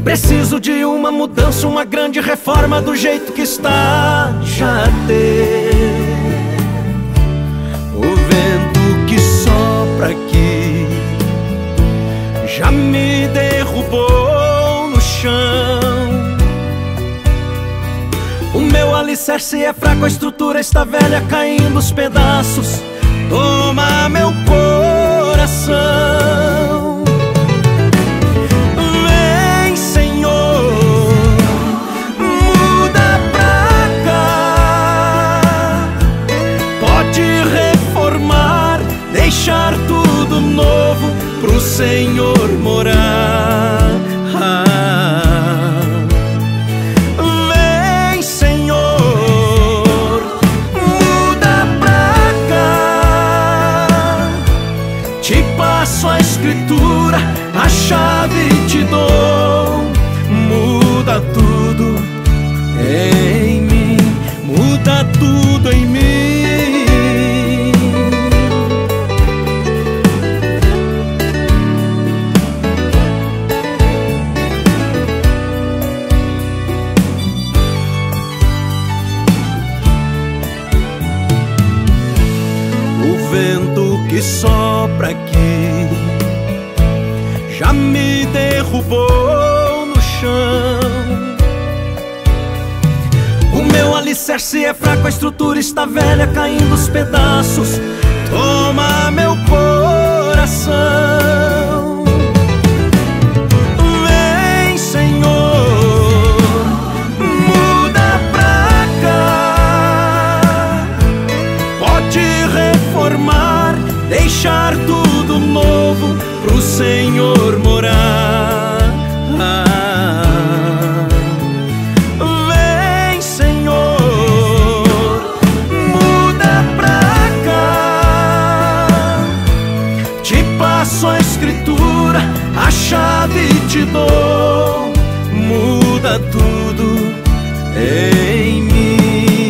Preciso de uma mudança, uma grande reforma do jeito que está. Já deu. O vento que sopra aqui já me derrubou no chão. O meu alicerce é fraco, a estrutura está velha, caindo os pedaços. Toma meu coração. Vem, Senhor, muda pra cá. Pode reformar, deixar tudo novo pro Senhor morar. Vem, Senhor, muda pra cá. Te passo a escritura, a chave te dou. Muda tudo em mim, muda tudo em mim. O vento que sopra aqui já me derrubou no chão. O meu alicerce é fraco, a estrutura está velha, caindo os pedaços. Toma meu coração. Vem, Senhor, muda pra cá. Pode reformar, deixar tudo novo pro Senhor morar. Vem, Senhor, muda pra cá. Te passo a escritura, a chave te dou. Muda tudo em mim.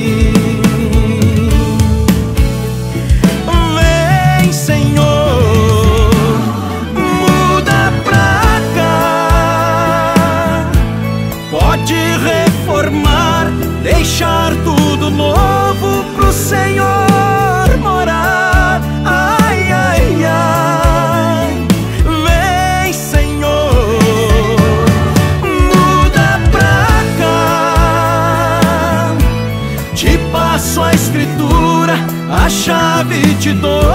Vem, Senhor, muda pra cá. Pode reformar, deixar tudo novo pro Senhor morar. Ai, ai, ai. Vem, Senhor, muda pra cá. Te passo a escritura, a chave te dou.